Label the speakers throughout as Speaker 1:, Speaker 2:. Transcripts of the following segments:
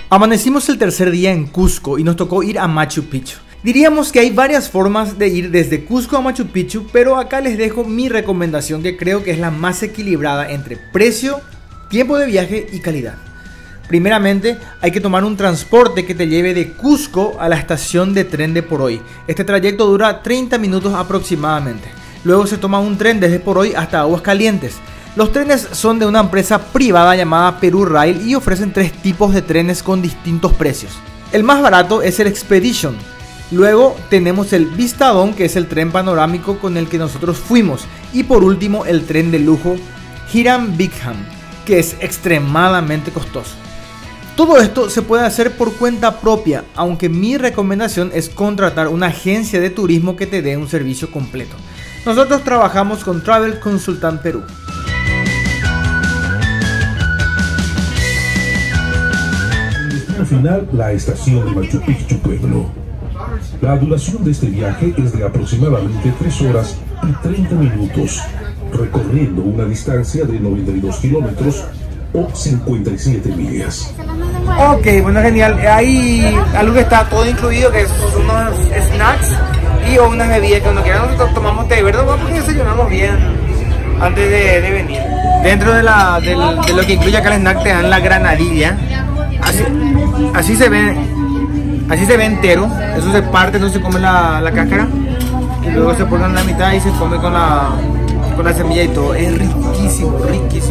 Speaker 1: Amanecimos el tercer día en Cusco y nos tocó ir a Machu Picchu. Diríamos que hay varias formas de ir desde Cusco a Machu Picchu, pero acá les dejo mi recomendación que creo que es la más equilibrada entre precio, tiempo de viaje y calidad. Primeramente, hay que tomar un transporte que te lleve de Cusco a la estación de tren de Poroy. Este trayecto dura 30 minutos aproximadamente. Luego se toma un tren desde Poroy hasta Aguascalientes. Los trenes son de una empresa privada llamada Peru Rail y ofrecen 3 tipos de trenes con distintos precios. El más barato es el Expedition. Luego tenemos el Vistadón, que es el tren panorámico con el que nosotros fuimos. Y por último el tren de lujo Hiram Bingham, que es extremadamente costoso. Todo esto se puede hacer por cuenta propia, aunque mi recomendación es contratar una agencia de turismo que te dé un servicio completo. Nosotros trabajamos con Travel Consultant Perú.
Speaker 2: Al final, la estación de Machu Picchu Pueblo. La duración de este viaje es de aproximadamente 3 horas y 30 minutos, recorriendo una distancia de 92 kilómetros o 57 millas.
Speaker 1: Ok, bueno, genial. Hay algo que está todo incluido, que son unos snacks y unas bebidas que uno quiera. Nosotros tomamos té verde porque desayunamos bien antes de venir. Dentro de lo que incluye acá el snack te dan la granadilla. Así se ve entero. Eso se parte, no se come la cáscara y luego se pone en la mitad y se come con la semilla y todo. Es riquísimo, riquísimo.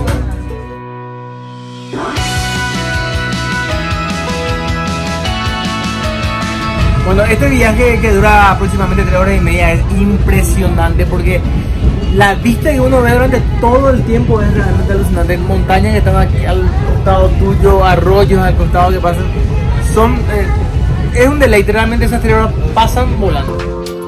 Speaker 1: Bueno, este viaje que dura aproximadamente 3 horas y media es impresionante porque la vista que uno ve durante todo el tiempo es realmente alucinante. Montañas que están aquí al costado tuyo, arroyos al costado que pasan. Es un deleite, realmente esas 3 horas pasan volando.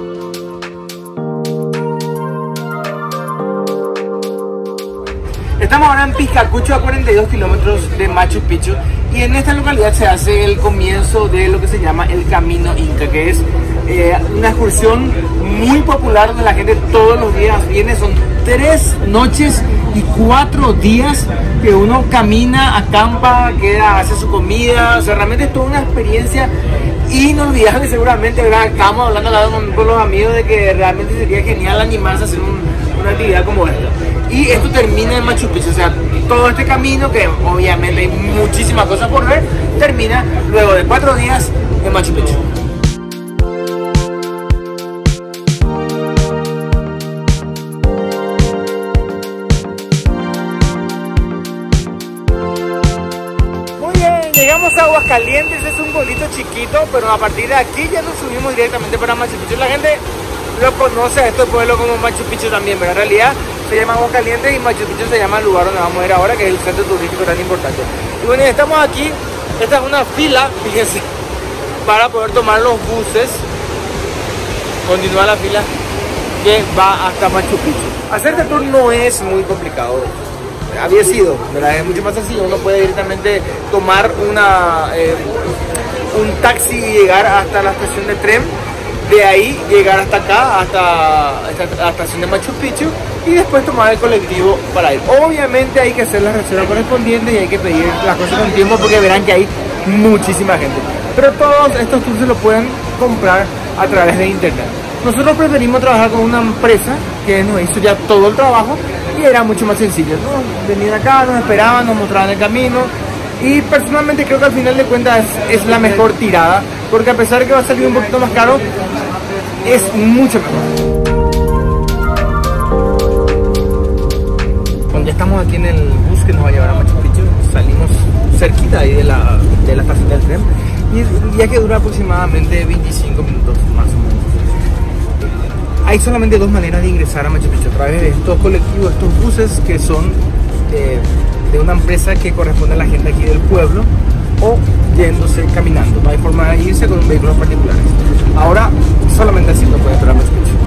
Speaker 1: Estamos ahora en Piscacucho, a 42 kilómetros de Machu Picchu, y en esta localidad se hace el comienzo de lo que se llama el Camino Inca, que es una excursión muy popular donde la gente todos los días viene. Son 3 noches y 4 días que uno camina, acampa, hace su comida. O sea, realmente es toda una experiencia inolvidable. Seguramente, ¿verdad? Estamos hablando con los amigos de que realmente sería genial animarse a hacer una actividad como esta. Y esto termina en Machu Picchu, o sea, todo este camino, que obviamente hay muchísimas cosas por ver, termina luego de 4 días en Machu Picchu. Muy bien, llegamos a Aguascalientes. Es un pueblito chiquito, pero a partir de aquí ya nos subimos directamente para Machu Picchu. La gente lo conoce a este pueblo como Machu Picchu también, pero en realidad se llama Aguascalientes y Machu Picchu se llama el lugar donde vamos a ir ahora, que es el centro turístico tan importante. Y bueno, ya estamos aquí. Esta es una fila, fíjense, para poder tomar los buses. Continúa la fila que va hasta Machu Picchu. Hacer este tour no es muy complicado. Había sido, ¿verdad? Es mucho más sencillo. Uno puede directamente tomar un taxi y llegar hasta la estación de tren. De ahí llegar hasta acá, hasta la estación de Machu Picchu, y después tomar el colectivo para ir. Obviamente hay que hacer las reservas correspondientes y hay que pedir las cosas con tiempo porque verán que hay muchísima gente. Pero todos estos tours se los pueden comprar a través de internet. Nosotros preferimos trabajar con una empresa que nos hizo ya todo el trabajo y era mucho más sencillo, ¿no? Venían acá, nos esperaban, nos mostraban el camino. Y personalmente creo que al final de cuentas es la mejor tirada, porque a pesar de que va a salir un poquito más caro, es mucho mejor. Cuando ya estamos aquí en el bus que nos va a llevar a Machu Picchu, salimos cerquita ahí de la estación del tren, y el viaje dura aproximadamente 25 minutos más o menos. Hay solamente 2 maneras de ingresar a Machu Picchu: a través de estos colectivos, estos buses que son de una empresa que corresponde a la gente aquí del pueblo, o yéndose caminando. No hay forma de irse con vehículos particulares. Ahora solamente así lo puede entrar a Machu Picchu.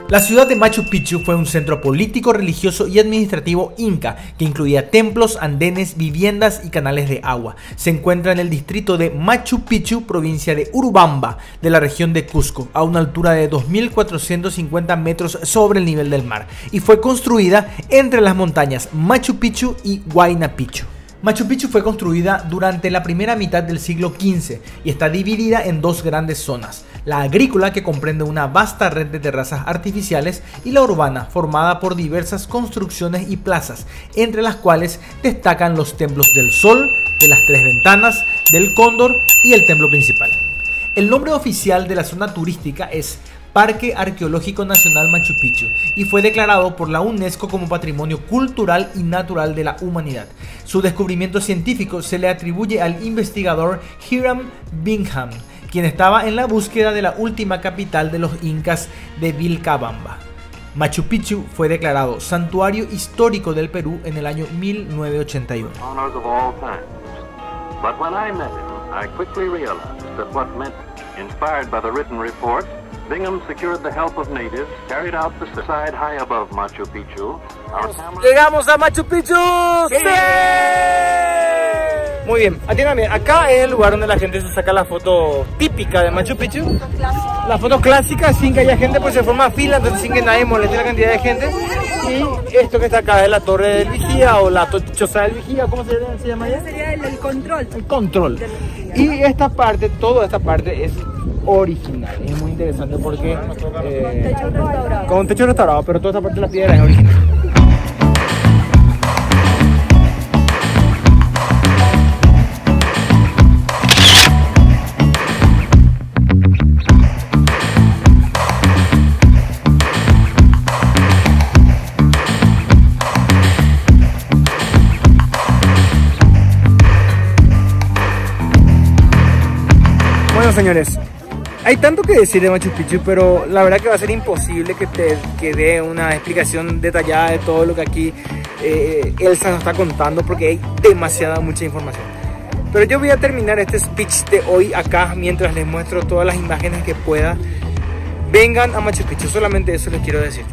Speaker 1: La ciudad de Machu Picchu fue un centro político, religioso y administrativo inca que incluía templos, andenes, viviendas y canales de agua. Se encuentra en el distrito de Machu Picchu, provincia de Urubamba, de la región de Cusco, a una altura de 2.450 metros sobre el nivel del mar, y fue construida entre las montañas Machu Picchu y Huayna Picchu. Machu Picchu fue construida durante la primera mitad del siglo XV y está dividida en dos grandes zonas: la agrícola, que comprende una vasta red de terrazas artificiales, y la urbana, formada por diversas construcciones y plazas, entre las cuales destacan los templos del Sol, de las Tres Ventanas, del Cóndor y el templo principal. El nombre oficial de la zona turística es Parque Arqueológico Nacional Machu Picchu y fue declarado por la UNESCO como Patrimonio Cultural y Natural de la Humanidad. Su descubrimiento científico se le atribuye al investigador Hiram Bingham, quien estaba en la búsqueda de la última capital de los incas de Vilcabamba. Machu Picchu fue declarado Santuario Histórico del Perú en el año 1981.
Speaker 3: Bingham secured the help of natives, carried out the suicide high above Machu Picchu.
Speaker 1: ¡Llegamos a Machu Picchu! ¡Sí! Muy bien, atiéndame, acá es el lugar donde la gente se saca la foto típica de Machu Picchu. La foto clásica, sin que haya gente, pues se forma fila, entonces sin que nadie moleste la cantidad de gente. Y esto que está acá es la torre del vigía o la choza del vigía, ¿cómo se llama allá?
Speaker 4: Sería el control.
Speaker 1: El control. Y esta parte, toda esta parte es original, es muy interesante porque con un techo restaurado, pero toda esta parte de la piedra es original. Bueno, señores, hay tanto que decir de Machu Picchu, pero la verdad que va a ser imposible que dé una explicación detallada de todo lo que aquí Elsa nos está contando, porque hay mucha información. Pero yo voy a terminar este speech de hoy acá mientras les muestro todas las imágenes que pueda. Vengan a Machu Picchu, solamente eso les quiero decir.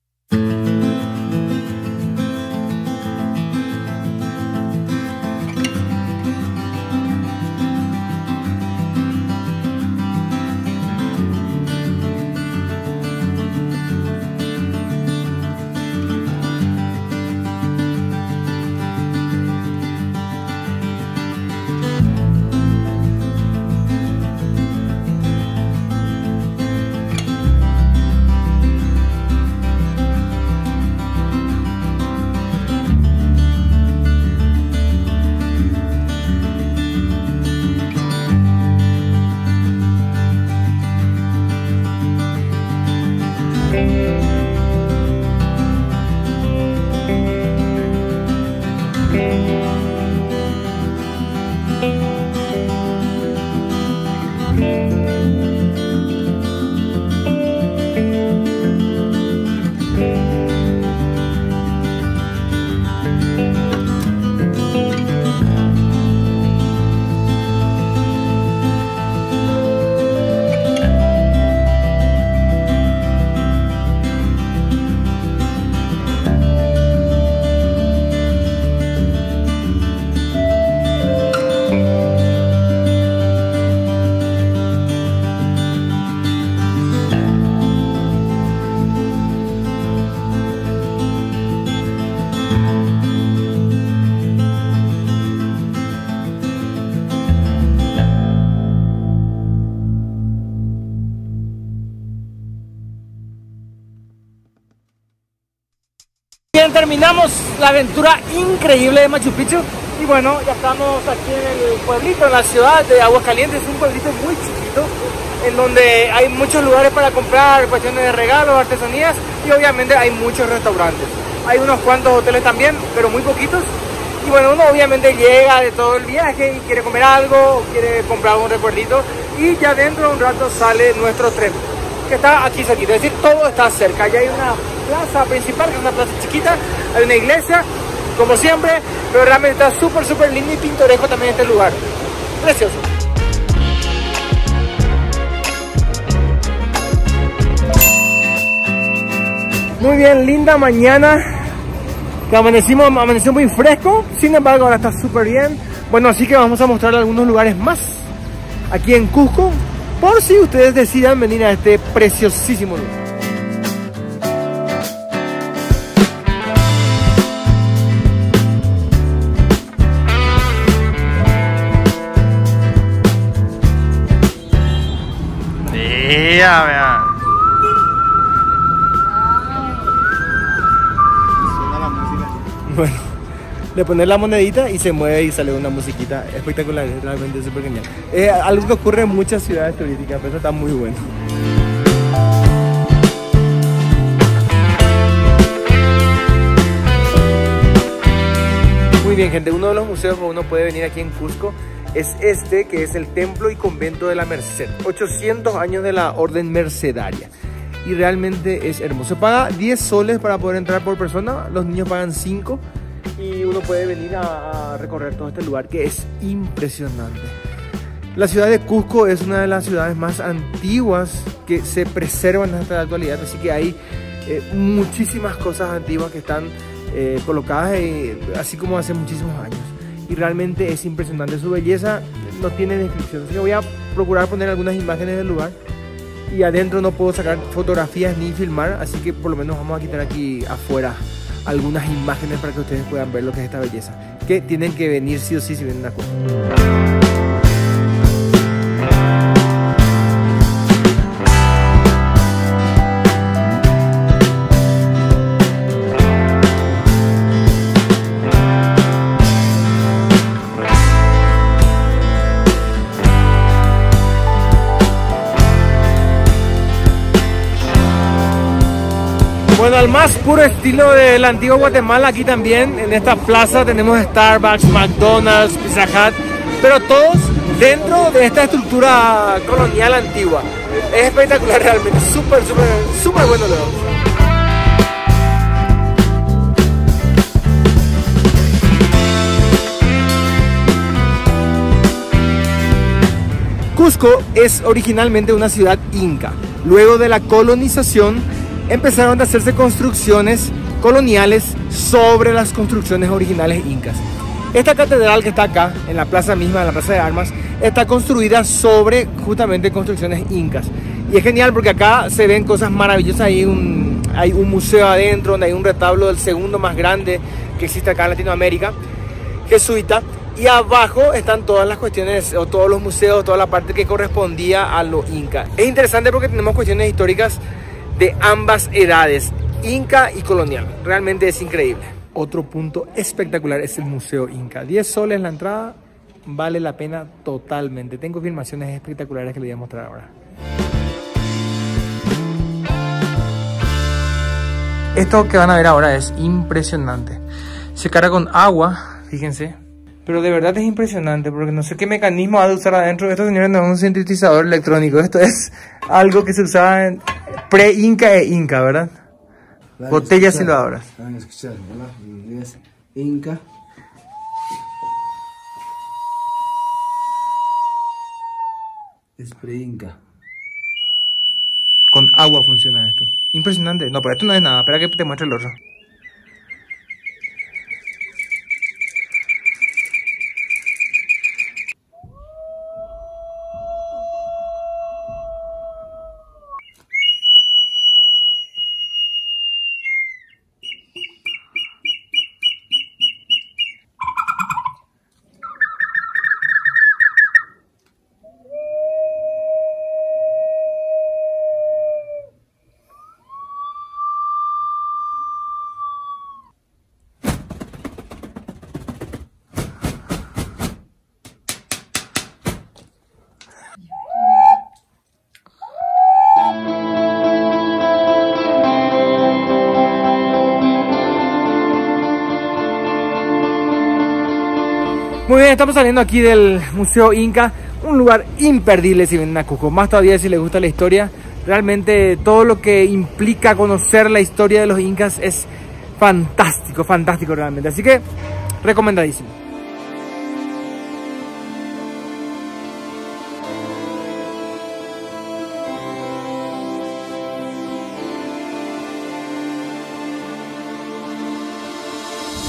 Speaker 1: Bien, terminamos la aventura increíble de Machu Picchu y bueno, ya estamos aquí en el pueblito, en la ciudad de Aguascalientes. Es un pueblito muy chiquito en donde hay muchos lugares para comprar cuestiones de regalos, artesanías, y obviamente hay muchos restaurantes. Hay unos cuantos hoteles también, pero muy poquitos. Y bueno, uno obviamente llega de todo el viaje y quiere comer algo, quiere comprar un recuerdito, y ya dentro de un rato sale nuestro tren, que está aquí cerquita, es decir, todo está cerca. Ya hay una plaza principal, que es una plaza chiquita, hay una iglesia, como siempre, pero realmente está súper lindo y pintoresco también este lugar. Precioso. Muy bien, linda mañana. Que amaneció muy fresco, sin embargo ahora está súper bien. Bueno, así que vamos a mostrar algunos lugares más aquí en Cusco, por si ustedes decidan venir a este preciosísimo lugar. Vean. Bueno, le pones la monedita y se mueve y sale una musiquita espectacular, es realmente súper genial. Algo que ocurre en muchas ciudades turísticas, pero eso está muy bueno. Muy bien, gente, uno de los museos que uno puede venir aquí en Cusco es este, que es el Templo y Convento de la Merced. 800 años de la Orden Mercedaria. Y realmente es hermoso. Se paga 10 soles para poder entrar por persona. Los niños pagan 5. Y uno puede venir a recorrer todo este lugar que es impresionante. La ciudad de Cusco es una de las ciudades más antiguas que se preservan hasta la actualidad. Así que hay muchísimas cosas antiguas que están colocadas así como hace muchísimos años. Y realmente es impresionante. Su belleza no tiene descripción. Así que voy a procurar poner algunas imágenes del lugar. Y adentro no puedo sacar fotografías ni filmar, así que por lo menos vamos a quitar aquí afuera algunas imágenes para que ustedes puedan ver lo que es esta belleza, que tienen que venir sí o sí si vienen a Cusco. Bueno, al más puro estilo del antiguo Guatemala, aquí también en esta plaza tenemos Starbucks, McDonald's, Pizza Hut, pero todos dentro de esta estructura colonial antigua. Es espectacular realmente, súper bueno luego. Cusco es originalmente una ciudad inca. Luego de la colonización empezaron a hacerse construcciones coloniales sobre las construcciones originales incas. Esta catedral que está acá, en la plaza misma, en la plaza de armas, está construida sobre justamente construcciones incas. Y es genial porque acá se ven cosas maravillosas. Hay un museo adentro, donde hay un retablo del segundo más grande que existe acá en Latinoamérica, jesuita. Y abajo están todas las cuestiones, o todos los museos, toda la parte que correspondía a lo inca. Es interesante porque tenemos cuestiones históricas de ambas edades, inca y colonial. Realmente es increíble. Otro punto espectacular es el Museo Inca. 10 soles la entrada, vale la pena totalmente. Tengo filmaciones espectaculares que les voy a mostrar ahora. Esto que van a ver ahora es impresionante. Se carga con agua, fíjense. Pero de verdad es impresionante porque no sé qué mecanismo ha de usar adentro. Estos señores no es un sintetizador electrónico. Esto es algo que se usaba en pre-inca e inca, ¿verdad? Botellas silbadoras.
Speaker 4: Van a escuchar, ¿verdad? Es inca. Es pre-inca.
Speaker 1: Con agua funciona esto. Impresionante. No, pero esto no es nada. Espera que te muestre el otro. Muy bien, estamos saliendo aquí del Museo Inca, un lugar imperdible si vienen a Cusco, más todavía si les gusta la historia. Realmente todo lo que implica conocer la historia de los incas es fantástico, fantástico realmente, así que recomendadísimo.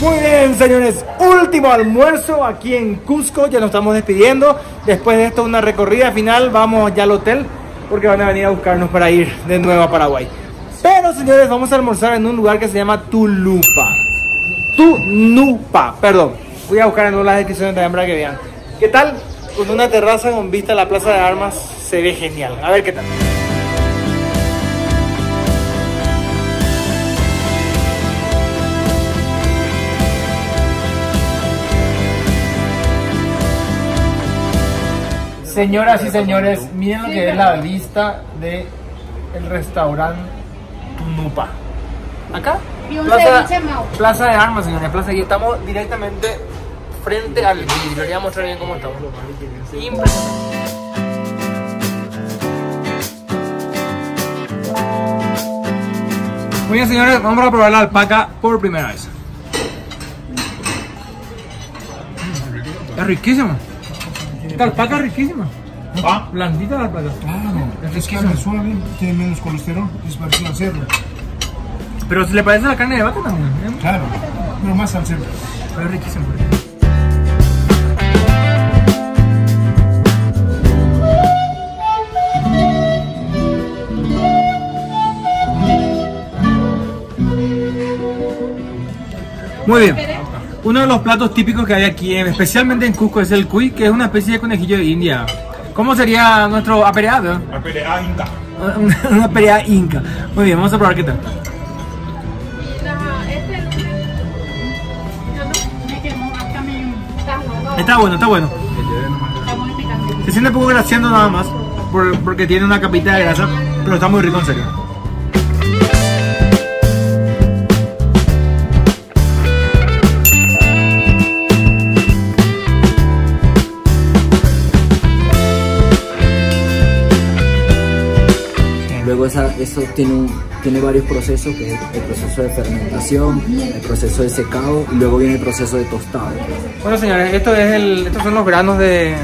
Speaker 1: Muy bien, señores, último almuerzo aquí en Cusco, ya nos estamos despidiendo. Después de esto una recorrida final, vamos ya al hotel porque van a venir a buscarnos para ir de nuevo a Paraguay. Pero, señores, vamos a almorzar en un lugar que se llama Tulupa. Tunupa, perdón. Voy a buscar en las descripciones también para que vean. ¿Qué tal? Con una terraza con vista a la Plaza de Armas se ve genial. A ver qué tal. Señoras y señores, miren lo que es la vista del restaurante Tunupa. Acá, Plaza de Armas, señores. Y estamos directamente frente al vidrio. Les voy a mostrar bien cómo estamos. Impresionante. Muy bien, señores, vamos a probar la alpaca por primera vez. Es riquísimo. Esta alpaca es riquísima. Ah, blandita la alpaca.
Speaker 5: Claro, es carne suave, tiene menos colesterol, es parecido al cerdo.
Speaker 1: Pero si le parece la carne de vaca también, ¿eh?
Speaker 5: Claro, pero más al cerdo.
Speaker 1: Pero es riquísimo. Muy bien. Uno de los platos típicos que hay aquí, especialmente en Cusco, es el cuy, que es una especie de conejillo de India. ¿Cómo sería nuestro apereado?
Speaker 5: Apereada inca.
Speaker 1: Una apereada inca. Muy bien, vamos a probar qué tal. Está bueno, está bueno. Se siente un poco graseando nada más, porque tiene una capita de grasa, pero está muy rico en serio.
Speaker 4: Luego eso tiene varios procesos, que es el proceso de fermentación, el proceso de secado y luego viene el proceso de tostado.
Speaker 1: Bueno, señores, estos son los granos de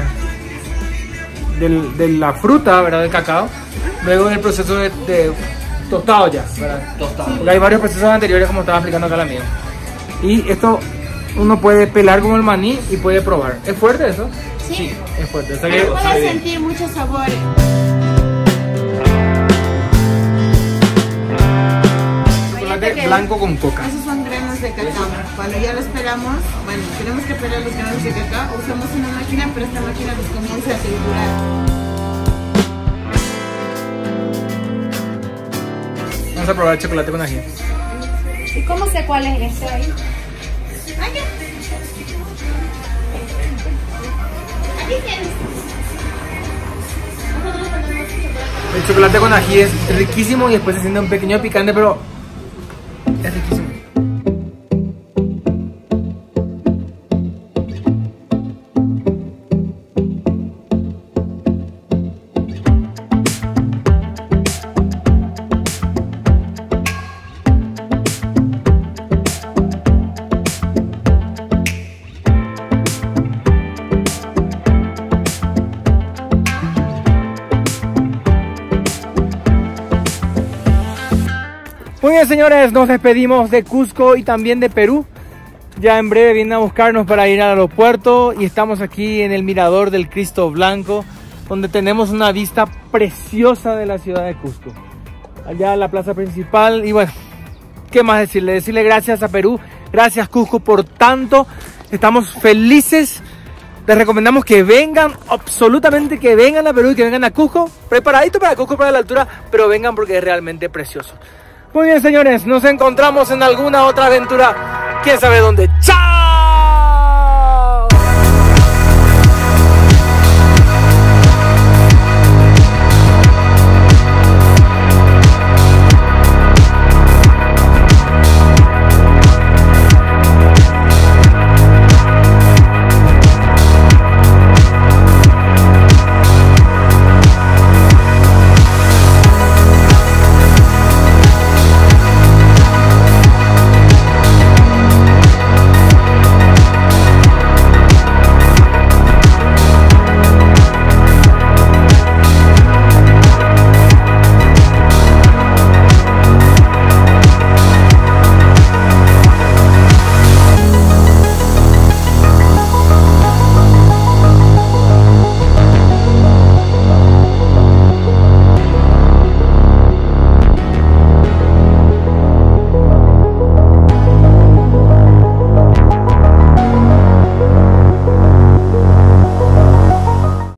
Speaker 1: la fruta, ¿verdad? Del cacao. Luego el proceso de tostado ya, ¿verdad? Tostado. Porque hay varios procesos anteriores, como estaba explicando acá el amigo. Y esto uno puede pelar como el maní y puede probar. ¿Es fuerte eso?
Speaker 6: Sí.
Speaker 1: Es fuerte. O sea
Speaker 6: pero puedes sentir muchos sabores.
Speaker 1: Blanco con coca.
Speaker 6: Esos son granos de cacao. Cuando ya los pelamos, bueno, tenemos que pelar los granos de cacao, usamos una máquina, pero esta máquina los comienza a triturar.
Speaker 1: Vamos a probar el chocolate con ají.
Speaker 6: ¿Y cómo sé cuál es este ahí? Aquí. Aquí tienes.
Speaker 1: El chocolate con ají es riquísimo y después se siente un pequeño picante, pero es riquísimo. Muy bien, señores, nos despedimos de Cusco y también de Perú. Ya en breve vienen a buscarnos para ir al aeropuerto y estamos aquí en el mirador del Cristo Blanco, donde tenemos una vista preciosa de la ciudad de Cusco. Allá en la plaza principal y bueno, ¿qué más decirle? Decirle gracias a Perú, gracias Cusco por tanto. Estamos felices. Les recomendamos que vengan, absolutamente que vengan a Perú y que vengan a Cusco. Preparadito para Cusco, para la altura, pero vengan porque es realmente precioso. Muy bien, señores, nos encontramos en alguna otra aventura, quién sabe dónde. ¡Chao!